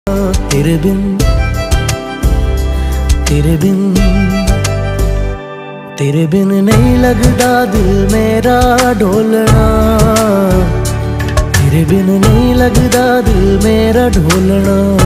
तेरे बिन तेरे बिन तेरे बिन नहीं लगदा दिल मेरा ढोलना, तेरे बिन नहीं लगदा दिल मेरा ढोलना।